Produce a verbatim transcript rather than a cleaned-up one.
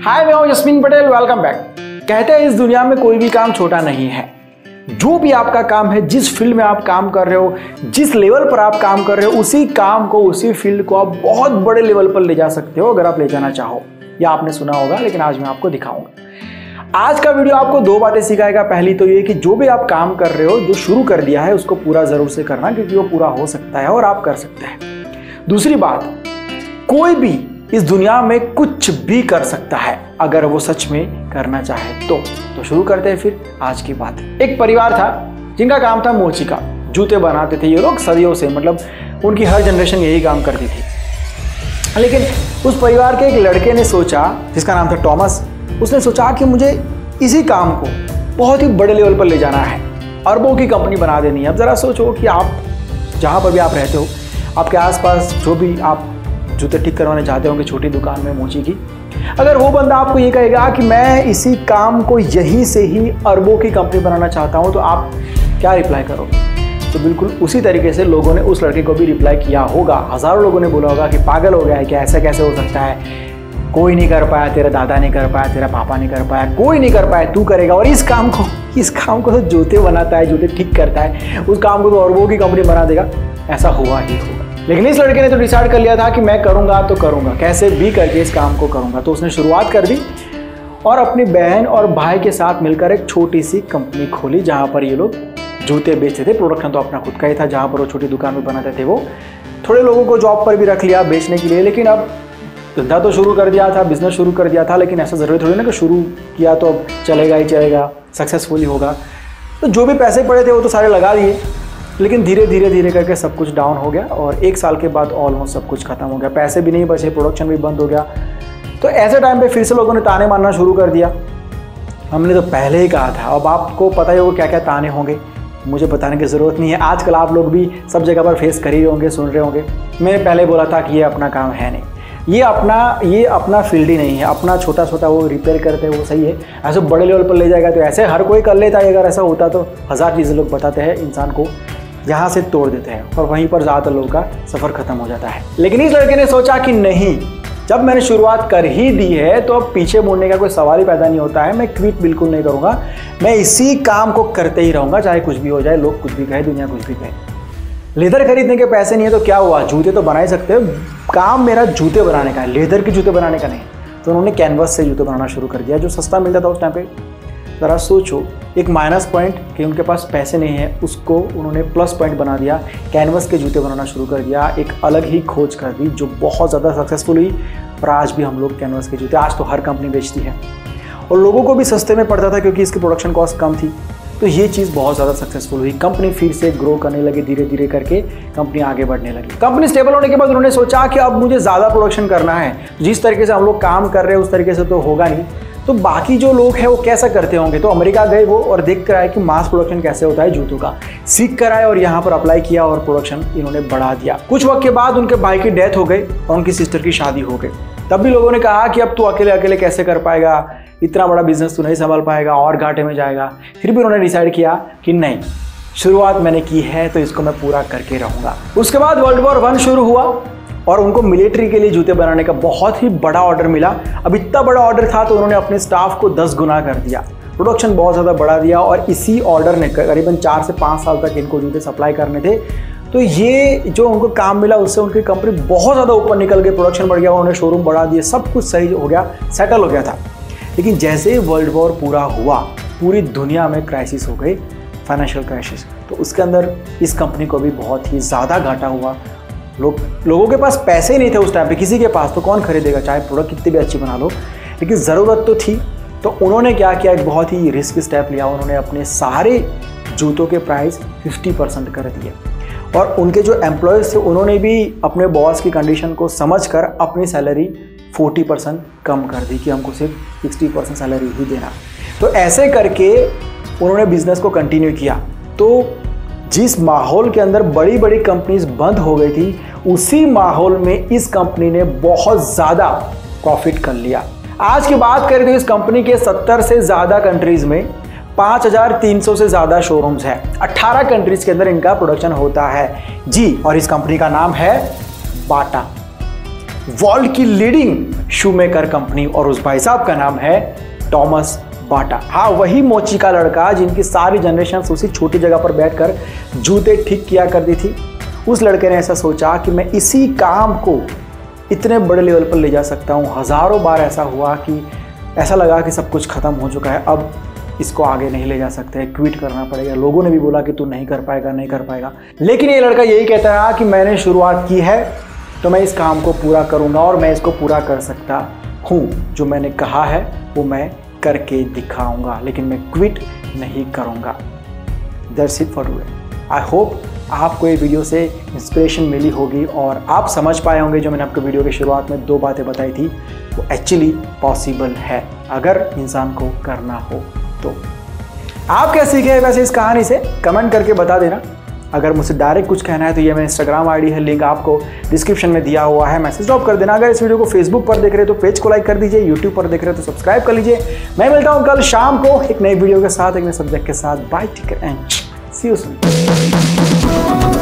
हाय, मैं हूं jasmine Patel, welcome back. कहते हैं इस दुनिया में कोई भी काम छोटा नहीं है। जो भी आपका काम है, जिस फील्ड में आप काम कर रहे हो, जिस लेवल पर आप काम कर रहे हो, उसी काम को, उसी फील्ड को आप बहुत बड़े लेवल पर ले जा सकते हो अगर आप ले जाना चाहो। या आपने सुना होगा, लेकिन आज मैं आपको दिखाऊंगा। आज का वीडियो आपको दो बातें सिखाएगा। पहली तो ये कि जो भी आप काम कर रहे हो, जो शुरू कर दिया है, उसको पूरा जरूर से करना, क्योंकि वो पूरा हो सकता है और आप कर सकते हैं। दूसरी बात, कोई भी इस दुनिया में कुछ भी कर सकता है अगर वो सच में करना चाहे तो। तो शुरू करते हैं फिर आज की बात। एक परिवार था जिनका काम था मोची का। जूते बनाते थे ये लोग सदियों से, मतलब उनकी हर जनरेशन यही काम करती थी। लेकिन उस परिवार के एक लड़के ने सोचा, जिसका नाम था टॉमस, उसने सोचा कि मुझे इसी काम को बहुत ही बड़े लेवल पर ले जाना है, अरबों की कंपनी बना देनी है। अब ज़रा सोचो कि आप जहाँ पर भी आप रहते हो, आपके आसपास जो भी आप जूते ठीक करवाने चाहते होंगे छोटी दुकान में मोची की, अगर वो बंदा आपको ये कहेगा कि मैं इसी काम को यहीं से ही अरबों की कंपनी बनाना चाहता हूँ, तो आप क्या रिप्लाई करोगे? तो बिल्कुल उसी तरीके से लोगों ने उस लड़के को भी रिप्लाई किया होगा। हज़ारों लोगों ने बोला होगा कि पागल हो गया है, क्या ऐसा कैसे हो सकता है, कोई नहीं कर पाया, तेरा दादा नहीं कर पाया, तेरा पापा नहीं कर पाया, कोई नहीं कर पाया, तू करेगा। और इस काम को इस काम को तो जूते बनाता है, जूते ठीक करता है, उस काम को तो अरबों की कंपनी बना देगा। ऐसा हुआ ही होगा। लेकिन इस लड़के ने तो डिसाइड कर लिया था कि मैं करूंगा तो करूंगा, कैसे भी करके इस काम को करूंगा। तो उसने शुरुआत कर दी और अपनी बहन और भाई के साथ मिलकर एक छोटी सी कंपनी खोली, जहां पर ये लोग जूते बेचते थे। प्रोडक्शन तो अपना खुद का ही था, जहां पर वो छोटी दुकान में बनाते थे। वो थोड़े लोगों को जॉब पर भी रख लिया बेचने के लिए। लेकिन अब धंधा तो शुरू कर दिया था, बिजनेस शुरू कर दिया था, लेकिन ऐसा ज़रूरी थोड़ी ना कि शुरू किया तो अब चलेगा ही चलेगा, सक्सेसफुली होगा। तो जो भी पैसे पड़े थे वो तो सारे लगा दिए, लेकिन धीरे धीरे धीरे करके सब कुछ डाउन हो गया और एक साल के बाद ऑलमोस्ट सब कुछ खत्म हो गया। पैसे भी नहीं बचे, प्रोडक्शन भी बंद हो गया। तो ऐसे टाइम पे फिर से लोगों ने ताने मारना शुरू कर दिया। हमने तो पहले ही कहा था। अब आपको पता ही होगा क्या क्या ताने होंगे, मुझे बताने की ज़रूरत नहीं है। आजकल आप लोग भी सब जगह पर फेस कर ही होंगे, सुन रहे होंगे। मैंने पहले बोला था कि ये अपना काम है नहीं, ये अपना ये अपना फील्ड ही नहीं है। अपना छोटा छोटा वो रिपेयर करते हैं, वो सही है। ऐसे बड़े लेवल पर ले जाएगा तो ऐसे हर कोई कर लेता है। अगर ऐसा होता तो हज़ार चीज़ें लोग बताते हैं, इंसान को यहाँ से तोड़ देते हैं और वहीं पर ज़्यादातर लोगों का सफ़र ख़त्म हो जाता है। लेकिन इस लड़के ने सोचा कि नहीं, जब मैंने शुरुआत कर ही दी है तो अब पीछे मुड़ने का कोई सवाल ही पैदा नहीं होता है। मैं क्विट बिल्कुल नहीं करूँगा, मैं इसी काम को करते ही रहूँगा, चाहे कुछ भी हो जाए, लोग कुछ भी कहे, दुनिया कुछ भी कहे। लेदर खरीदने के पैसे नहीं है तो क्या हुआ, जूते तो बना ही सकते हो। काम मेरा जूते बनाने का है, लेदर के जूते बनाने का नहीं। तो उन्होंने कैनवस से जूते बनाना शुरू कर दिया, जो सस्ता मिलता था उस टाइम पे। ज़रा सोचो, एक माइनस पॉइंट कि उनके पास पैसे नहीं है, उसको उन्होंने प्लस पॉइंट बना दिया। कैनवस के जूते बनाना शुरू कर दिया, एक अलग ही खोज कर दी जो बहुत ज़्यादा सक्सेसफुल हुई। और आज भी हम लोग कैनवस के जूते, आज तो हर कंपनी बेचती है और लोगों को भी सस्ते में पड़ता था क्योंकि इसकी प्रोडक्शन कॉस्ट कम थी। तो ये चीज़ बहुत ज़्यादा सक्सेसफुल हुई। कंपनी फिर से ग्रो करने लगी, धीरे धीरे करके कंपनी आगे बढ़ने लगी। कंपनी स्टेबल होने के बाद उन्होंने सोचा कि अब मुझे ज़्यादा प्रोडक्शन करना है। जिस तरीके से हम लोग काम कर रहे हैं उस तरीके से तो होगा नहीं, तो बाकी जो लोग हैं वो कैसा करते होंगे। तो अमेरिका गए वो और देख कर आए कि मास प्रोडक्शन कैसे होता है जूतों का, सीख कर आए और यहाँ पर अप्लाई किया और प्रोडक्शन इन्होंने बढ़ा दिया। कुछ वक्त के बाद उनके भाई की डेथ हो गई और उनकी सिस्टर की शादी हो गई। तब भी लोगों ने कहा कि अब तू अकेले अकेले कैसे कर पाएगा, इतना बड़ा बिजनेस तू नहीं संभाल पाएगा और घाटे में जाएगा। फिर भी उन्होंने डिसाइड किया कि नहीं, शुरुआत मैंने की है तो इसको मैं पूरा करके रहूँगा। उसके बाद वर्ल्ड वॉर वन शुरू हुआ और उनको मिलिट्री के लिए जूते बनाने का बहुत ही बड़ा ऑर्डर मिला। अब इतना बड़ा ऑर्डर था तो उन्होंने अपने स्टाफ को दस गुना कर दिया, प्रोडक्शन बहुत ज़्यादा बढ़ा दिया। और इसी ऑर्डर ने करीबन चार से पाँच साल तक इनको जूते सप्लाई करने थे। तो ये जो उनको काम मिला उससे उनकी कंपनी बहुत ज़्यादा ऊपर निकल गई, प्रोडक्शन बढ़ गया, उन्होंने शोरूम बढ़ा दिए, सब कुछ सही हो गया, सेटल हो गया था। लेकिन जैसे ही वर्ल्ड वॉर पूरा हुआ, पूरी दुनिया में क्राइसिस हो गई, फाइनेंशियल क्राइसिस। तो उसके अंदर इस कंपनी को भी बहुत ही ज़्यादा घाटा हुआ। लोग लोगों के पास पैसे ही नहीं थे उस टाइम पे, किसी के पास, तो कौन खरीदेगा, चाहे प्रोडक्ट कितनी भी अच्छी बना लो। लेकिन ज़रूरत तो थी। तो उन्होंने क्या किया, एक बहुत ही रिस्क स्टेप लिया। उन्होंने अपने सारे जूतों के प्राइस पचास परसेंट कर दिए और उनके जो एम्प्लॉयज़ थे उन्होंने भी अपने बॉस की कंडीशन को समझकर अपनी सैलरी चालीस परसेंट कम कर दी कि हमको सिर्फ साठ परसेंट सैलरी ही देना। तो ऐसे करके उन्होंने बिजनेस को कंटिन्यू किया। तो जिस माहौल के अंदर बड़ी बड़ी कंपनीज बंद हो गई थी, उसी माहौल में इस कंपनी ने बहुत ज़्यादा प्रॉफिट कर लिया। आज की बात करें तो इस कंपनी के सत्तर से ज़्यादा कंट्रीज़ में पाँच हज़ार तीन सौ से ज़्यादा शोरूम्स हैं। अठारह कंट्रीज़ के अंदर इनका प्रोडक्शन होता है जी। और इस कंपनी का नाम है बाटा। वर्ल्ड की लीडिंग शूमेकर कंपनी और उस भाई साहब का नाम है थॉमस बाटा। हाँ, वही मोची का लड़का जिनकी सारी जनरेशन उसी छोटी जगह पर बैठकर जूते ठीक किया करती थी। उस लड़के ने ऐसा सोचा कि मैं इसी काम को इतने बड़े लेवल पर ले जा सकता हूँ। हज़ारों बार ऐसा हुआ कि ऐसा लगा कि सब कुछ ख़त्म हो चुका है, अब इसको आगे नहीं ले जा सकते, क्विट करना पड़ेगा। लोगों ने भी बोला कि तू नहीं कर पाएगा नहीं कर पाएगा लेकिन ये लड़का यही कहता रहा कि मैंने शुरुआत की है तो मैं इस काम को पूरा करूँगा और मैं इसको पूरा कर सकता हूँ। जो मैंने कहा है वो मैं करके दिखाऊंगा, लेकिन मैं क्विट नहीं करूँगा। That's it for today. I hope आपको ये वीडियो से इंस्पिरेशन मिली होगी और आप समझ पाए होंगे जो मैंने आपको वीडियो की शुरुआत में दो बातें बताई थी वो एक्चुअली पॉसिबल है अगर इंसान को करना हो तो। आप क्या सीखे वैसे इस कहानी से कमेंट करके बता देना। अगर मुझसे डायरेक्ट कुछ कहना है तो ये मेरा इंस्टाग्राम आईडी है, लिंक आपको डिस्क्रिप्शन में दिया हुआ है, मैसेज ड्रॉप कर देना। अगर इस वीडियो को फेसबुक पर देख रहे हो तो पेज को लाइक कर दीजिए, यूट्यूब पर देख रहे हो तो सब्सक्राइब कर लीजिए। मैं मिलता हूँ कल शाम को एक नई वीडियो के साथ, एक नए सब्जेक्ट के साथ। Bye, take care and see you soon.